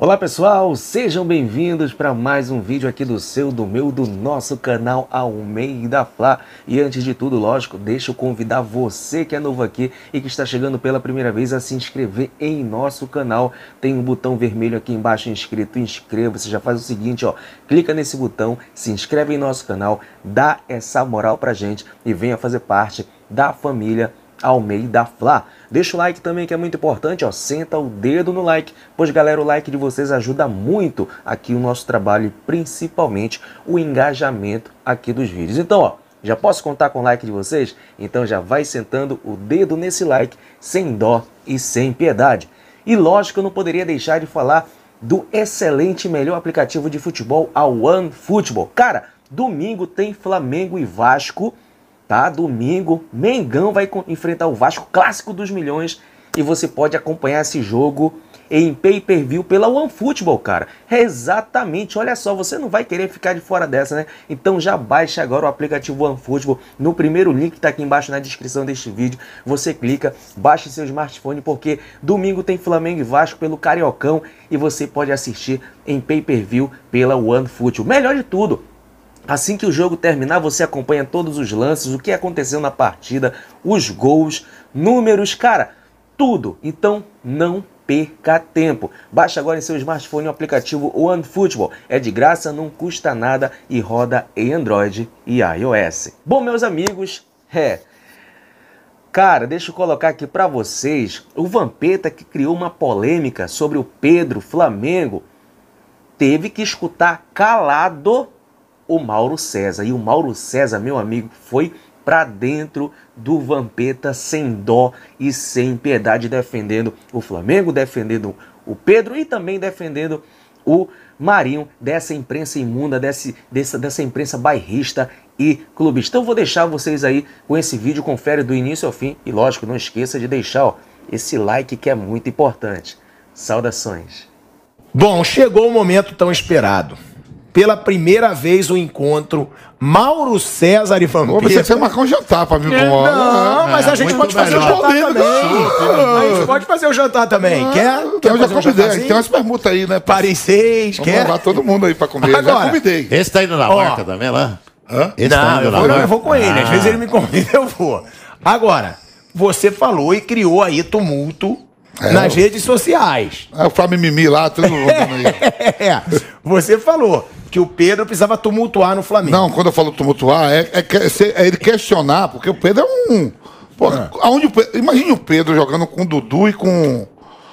Olá pessoal, sejam bem-vindos para mais um vídeo aqui do seu, do meu, do nosso canal Almeida Fla. E antes de tudo, lógico, deixa eu convidar você que é novo aqui e que está chegando pela primeira vez a se inscrever em nosso canal. Tem um botão vermelho aqui embaixo inscrito, inscreva-se, já faz o seguinte, ó, clica nesse botão, se inscreve em nosso canal, dá essa moral pra gente e venha fazer parte da família Almeida Fla. Deixa o like também, que é muito importante, ó, senta o dedo no like, pois galera, o like de vocês ajuda muito aqui o nosso trabalho e principalmente o engajamento aqui dos vídeos. Então, ó, já posso contar com o like de vocês? Então já vai sentando o dedo nesse like, sem dó e sem piedade. E lógico, eu não poderia deixar de falar do excelente e melhor aplicativo de futebol, a OneFootball. Cara, domingo tem Flamengo e Vasco. Tá? Domingo, Mengão vai enfrentar o Vasco, clássico dos milhões, e você pode acompanhar esse jogo em pay-per-view pela OneFootball, cara. Exatamente, olha só, você não vai querer ficar de fora dessa, né? Então já baixa agora o aplicativo OneFootball no primeiro link que tá aqui embaixo na descrição deste vídeo. Você clica, baixa seu smartphone, porque domingo tem Flamengo e Vasco pelo Cariocão e você pode assistir em pay-per-view pela OneFootball. Melhor de tudo, assim que o jogo terminar, você acompanha todos os lances, o que aconteceu na partida, os gols, números, cara, tudo. Então não perca tempo. Baixa agora em seu smartphone o aplicativo OneFootball. É de graça, não custa nada e roda em Android e iOS. Bom, meus amigos, cara, deixa eu colocar aqui pra vocês, o Vampeta, que criou uma polêmica sobre o Pedro Flamengo, teve que escutar calado o Mauro César. E o Mauro César, meu amigo, foi pra dentro do Vampeta sem dó e sem piedade, defendendo o Flamengo, defendendo o Pedro e também defendendo o Marinho, dessa imprensa imunda, dessa imprensa bairrista e clubista. Então eu vou deixar vocês aí com esse vídeo, confere do início ao fim. E lógico, não esqueça de deixar, ó, esse like que é muito importante. Saudações. Bom, chegou o momento tão esperado. Pela primeira vez o encontro Mauro César e Vampeta. Você precisa marcar um jantar pra mim com o Não, mas a gente pode fazer o jantar também. A gente pode fazer o jantar também. Quer? Eu já convidei. Tem umas permutas aí, né? Paris 6, quer? Vamos levar todo mundo aí pra comer. Agora, já convidei. Esse tá indo na marca também lá? Hã? Esse tá indo na não, marca? eu vou com ele. Às vezes ele me convida, eu vou. Agora, você falou e criou aí tumulto nas redes sociais. O Flamengo Mimi lá, tudo rodando aí. Você falou que o Pedro precisava tumultuar no Flamengo. Não, quando eu falo tumultuar, é ele questionar, porque o Pedro é um... Aonde imagine o Pedro jogando com o Dudu e com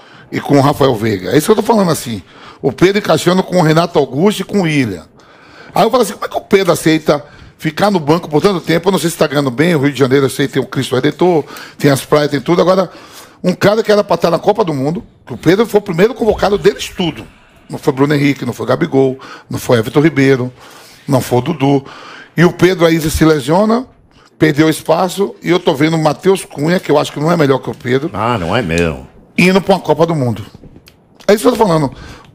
o Rafael Veiga. É isso que eu tô falando assim. O Pedro encaixando com o Renato Augusto e com o William. Aí eu falo assim, como é que o Pedro aceita ficar no banco por tanto tempo? Eu não sei se está ganhando bem, o Rio de Janeiro, eu sei, tem o Cristo Redentor, tem as praias, tem tudo. Agora, um cara que era para estar na Copa do Mundo, que o Pedro foi o primeiro convocado deles tudo. Não foi Bruno Henrique, não foi Gabigol, não foi Everton Ribeiro, não foi o Dudu. E o Pedro aí se lesiona, perdeu espaço, e eu tô vendo o Matheus Cunha, que eu acho que não é melhor que o Pedro. Ah, não é mesmo. Indo para uma Copa do Mundo. É isso que eu tô falando.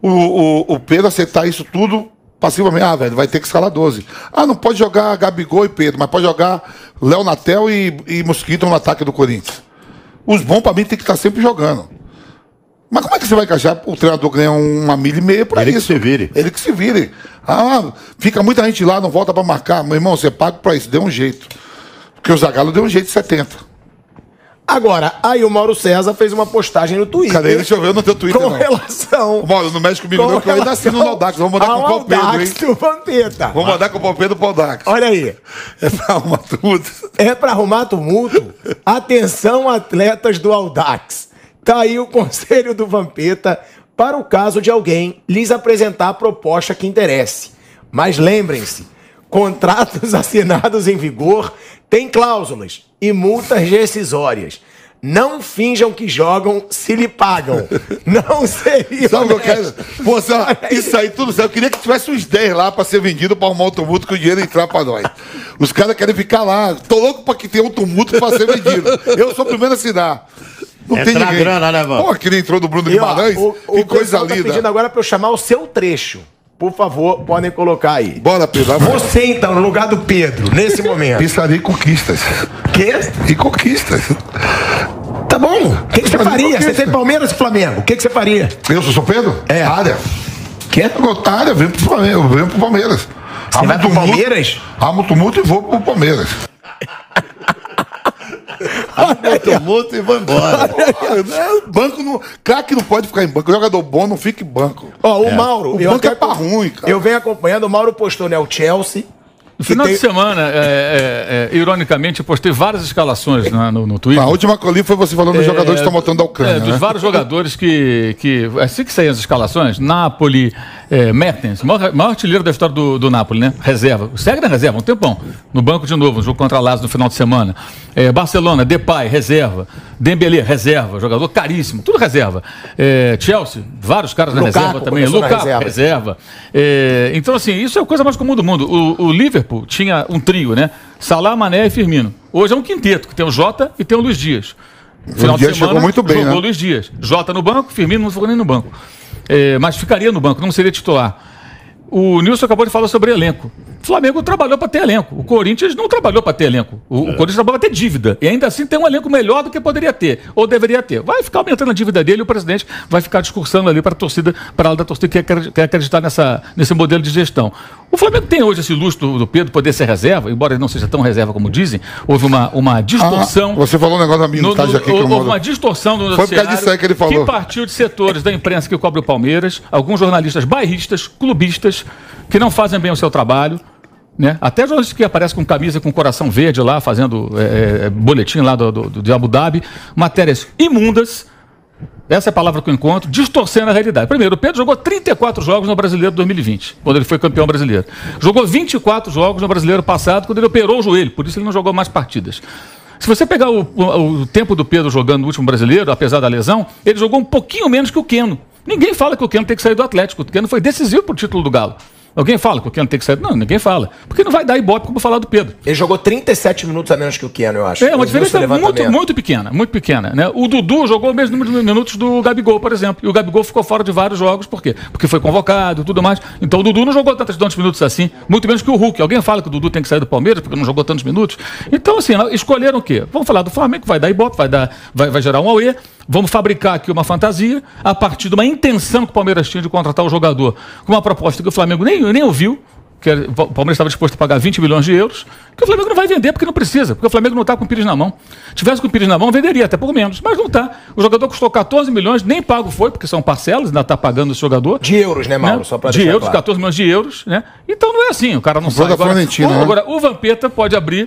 O Pedro aceitar isso tudo passivamente. Ah, velho, vai ter que escalar 12. Ah, não pode jogar Gabigol e Pedro, mas pode jogar Léo Natel e Mosquito no ataque do Corinthians. Os bons, para mim, tem que estar sempre jogando. Mas como é que você vai encaixar o treinador ganhar 1,5 milha para isso? Ele que se vire. Ele que se vire. Ah, fica muita gente lá, não volta para marcar. Meu irmão, você paga para isso, deu um jeito. Porque o Zagallo deu um jeito de 70. Agora, aí o Mauro César fez uma postagem no Twitter. Cadê ele? Deixa eu ver no teu Twitter, com não. relação... Mauro, não mexe comigo não, que eu ainda assino no Audax. Vamos mandar com o Paulo Pedro, hein? Do Vampeta. Vamos mandar com o Paulo Pedro pro Audax. Olha aí. É pra arrumar tudo. É pra arrumar tumulto? Atenção, atletas do Audax. Tá aí o conselho do Vampeta para o caso de alguém lhes apresentar a proposta que interesse. Mas lembrem-se, contratos assinados em vigor têm cláusulas e multas rescisórias. Não finjam que jogam se lhe pagam. Não seria. Sabe o que eu quero? Pô, isso aí tudo certo. Eu queria que tivesse uns 10 lá pra ser vendido pra arrumar o tumulto que o dinheiro entrar pra nós. Os caras querem ficar lá. Tô louco pra que tenha um tumulto pra ser vendido. Eu sou o primeiro a assinar. Não tem ninguém. Grana, né, mano? Pô, que nem entrou do Bruno Guimarães. Que coisa linda. Tá pedindo agora pra eu chamar o seu trecho. Por favor, podem colocar aí. Bora, Pedro. Você, então, no lugar do Pedro, nesse momento. Pensaria em conquistas. Quê? E conquistas. Tá bom. O que você faria? Você tem Palmeiras e Flamengo. O que você faria? Eu sou Pedro? É. Área. Quê? Área, vem pro Flamengo, vem pro Palmeiras. Você vai pro Palmeiras? Armo tumulto e vou pro Palmeiras. Tumulto e vou embora. Banco não. Craque não pode ficar em banco. Jogador bom não fica em banco. Ó, o Mauro. O banco é pra ruim, cara. Eu venho acompanhando, o Mauro postou, né? O Chelsea. No final de semana, ironicamente, eu postei várias escalações no Twitter. A última que eu li foi você falando dos jogadores que estão voltando da Ucrânia. Dos vários jogadores que assim que saíram as escalações, Napoli, Mertens, maior artilheiro da história do Napoli, né? Reserva. Segue na reserva, um tempão. No banco de novo, um jogo contra a Lazio no final de semana. Barcelona, Depay, reserva. Dembélé, reserva. Jogador caríssimo, tudo reserva. Chelsea, vários caras na reserva também. Lukaku, reserva. Então, assim, isso é a coisa mais comum do mundo. O Liverpool tinha um trio, né? Salah, Mané e Firmino. Hoje é um quinteto, que tem o Jota e tem o Luiz Dias. Final de semana chegou muito bem, jogou né? Luiz Dias. Jota no banco, Firmino não ficou nem no banco. Mas ficaria no banco, não seria titular. O Nilson acabou de falar sobre elenco. O Flamengo trabalhou para ter elenco. O Corinthians não trabalhou para ter elenco. O Corinthians trabalhou para ter dívida. E ainda assim tem um elenco melhor do que poderia ter. Ou deveria ter. Vai ficar aumentando a dívida dele e o presidente vai ficar discursando ali para a torcida, para a ala da torcida que quer acreditar nesse modelo de gestão. O Flamengo tem hoje esse luxo do Pedro poder ser reserva, embora ele não seja tão reserva como dizem. Houve uma distorção. Você falou um negócio da minutagem aqui que eu houve uma distorção no Foi por causa disso aí que ele falou. Que partiu de setores da imprensa que cobre o Palmeiras, alguns jornalistas bairristas, clubistas, que não fazem bem o seu trabalho, né? Até jornalistas que aparecem com camisa com coração verde lá, fazendo boletim lá de Abu Dhabi, matérias imundas, essa é a palavra que eu encontro, distorcendo a realidade. Primeiro, o Pedro jogou 34 jogos no Brasileiro de 2020, quando ele foi campeão brasileiro. Jogou 24 jogos no Brasileiro passado, quando ele operou o joelho, por isso ele não jogou mais partidas. Se você pegar o tempo do Pedro jogando no último Brasileiro, apesar da lesão, ele jogou um pouquinho menos que o Keno. Ninguém fala que o Keno tem que sair do Atlético. O Keno foi decisivo para o título do Galo. Alguém fala que o Keno tem que sair? Não, ninguém fala. Porque não vai dar ibope como falar do Pedro. Ele jogou 37 minutos a menos que o Keno, eu acho. É uma diferença muito pequena, muito pequena, né? O Dudu jogou o mesmo número de minutos do Gabigol, por exemplo. E o Gabigol ficou fora de vários jogos, por quê? Porque foi convocado e tudo mais. Então o Dudu não jogou tantos minutos assim, muito menos que o Hulk. Alguém fala que o Dudu tem que sair do Palmeiras porque não jogou tantos minutos? Então, assim, escolheram o quê? Vamos falar do Flamengo, que vai dar ibope, vai gerar um auê. Vamos fabricar aqui uma fantasia a partir de uma intenção que o Palmeiras tinha de contratar o jogador com uma proposta que o Flamengo nem ouviu, que o Palmeiras estava disposto a pagar 20 milhões de euros, que o Flamengo não vai vender porque não precisa, porque o Flamengo não está com o Pires na mão. Se tivesse com o Pires na mão, venderia até por menos, mas não está. O jogador custou 14 milhões, nem pago foi, porque são parcelas, ainda está pagando esse jogador. De euros, né, Mauro? Só para de euros, claro. 14 milhões de euros, né? Então não é assim, o cara não sai. Agora, o Vampeta pode abrir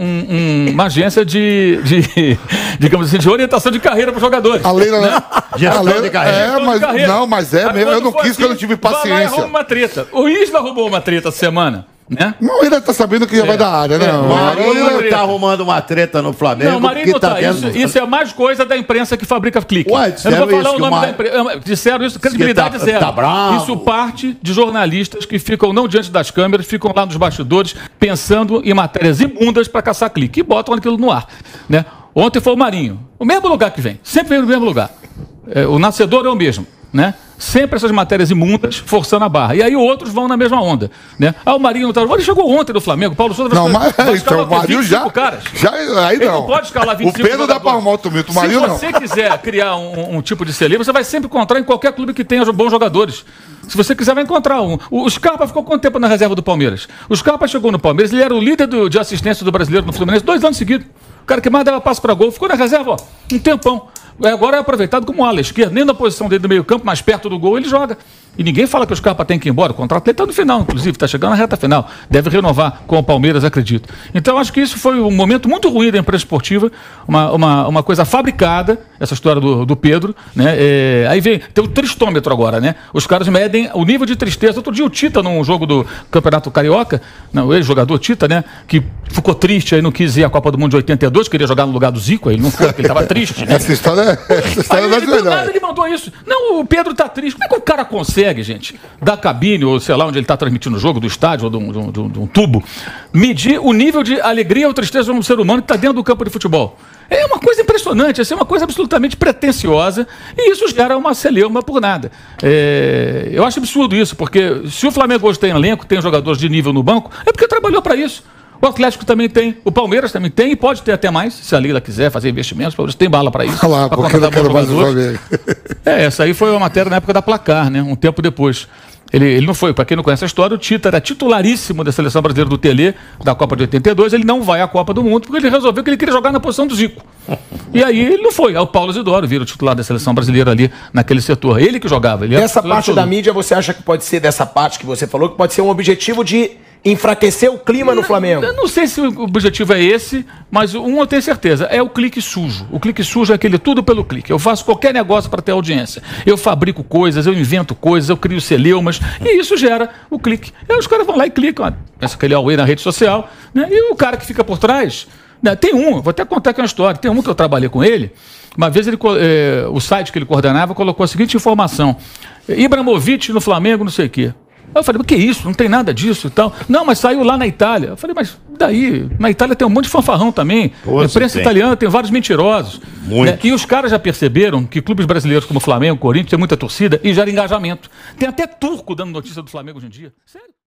uma agência digamos assim, de orientação de carreira para os jogadores. A Leila, né? Gestão de carreira. Mas mesmo, eu não quis, assim, que eu não tive paciência. Uma treta. O Isla roubou uma treta essa semana. Né? Não, ele tá sabendo que já vai dar área, né? O Marinho tá arrumando uma treta no Flamengo. Não, o Marinho não tá. Isso é mais coisa da imprensa que fabrica clique. Ué, eu não vou falar o nome da imprensa. Disseram isso, credibilidade zero. Tá bravo. Isso parte de jornalistas que ficam não diante das câmeras, ficam lá nos bastidores pensando em matérias imundas para caçar clique e botam aquilo no ar, né? Ontem foi o Marinho. O mesmo lugar que vem. Sempre vem no mesmo lugar. O nascedor é o mesmo, né? Sempre essas matérias imundas forçando a barra. E aí outros vão na mesma onda, né? O Marinho não tá... Ele chegou ontem do Flamengo, Paulo Souza vai então o Marinho já aí ele não pode escalar 25 O Pedro dá para arrumar o tumulto, o Marinho não. Se você quiser criar um tipo de celeiro, você vai sempre encontrar em qualquer clube que tenha bons jogadores. Se você quiser, vai encontrar um. O Scarpa ficou quanto tempo na reserva do Palmeiras? O Scarpa chegou no Palmeiras, ele era o líder de assistência do brasileiro no Fluminense 2 anos seguidos. O cara que mais dava passo para gol, ficou na reserva, ó, um tempão. Agora é aproveitado como ala esquerda, nem na posição dele do meio campo, mais perto do gol, ele joga. E ninguém fala que o Scarpa tem que ir embora. O contrato dele está no final, inclusive, está chegando na reta final. Deve renovar com o Palmeiras, acredito. Então, acho que isso foi um momento muito ruim da imprensa esportiva, uma coisa fabricada, essa história do Pedro, né? Aí tem o tristômetro agora, né? Os caras medem o nível de tristeza. Outro dia o Tita, num jogo do Campeonato Carioca, o ex-jogador Tita, né? Que ficou triste, aí não quis ir à Copa do Mundo de 82, queria jogar no lugar do Zico, aí ele não foi, porque ele estava triste. Né? Essa história do nada ele mandou isso. Não, o Pedro tá triste. Como é que o cara consegue, gente, da cabine, ou sei lá onde ele está transmitindo o jogo, do estádio, ou de um tubo, medir o nível de alegria ou tristeza de um ser humano que está dentro do campo de futebol? É uma coisa impressionante, é uma coisa absolutamente pretensiosa, e isso gera uma celeuma por nada. Eu acho absurdo isso, porque se o Flamengo hoje tem elenco, tem jogadores de nível no banco, é porque trabalhou para isso. O Atlético também tem, o Palmeiras também tem e pode ter até mais, se a Leila quiser fazer investimentos, o Palmeiras tem bala para isso. Olha lá, porque eu quero mais o Flamengo. Essa aí foi uma matéria na época da Placar, né? Um tempo depois. Ele não foi, para quem não conhece a história, o Tita era titularíssimo da seleção brasileira do Tele, da Copa de 82, ele não vai à Copa do Mundo, porque ele resolveu que ele queria jogar na posição do Zico. E aí ele não foi, aí o Paulo Isidoro vira o titular da seleção brasileira ali naquele setor. Ele que jogava. Ele Essa parte da mídia, você acha que pode ser dessa parte que você falou, que pode ser um objetivo de enfraquecer o clima no Flamengo? Eu não sei se o objetivo é esse, mas um eu tenho certeza, é o clique sujo. O clique sujo é aquele tudo pelo clique. Eu faço qualquer negócio para ter audiência. Eu fabrico coisas, eu invento coisas, eu crio celeumas, e isso gera o clique. E aí os caras vão lá e clicam, pensa aquele away na rede social, né? E o cara que fica por trás, né? Tem vou até contar aqui uma história, tem um que eu trabalhei com ele, uma vez o site que ele coordenava colocou a seguinte informação: Ibrahimovic no Flamengo, não sei o quê. Eu falei, mas que isso? Não tem nada disso e tal. Não, mas saiu lá na Itália. Eu falei, mas daí? Na Itália tem um monte de fanfarrão também. A imprensa italiana tem vários mentirosos. Né? E os caras já perceberam que clubes brasileiros como Flamengo, Corinthians, tem muita torcida e gera engajamento. Tem até turco dando notícia do Flamengo hoje em dia. Sério?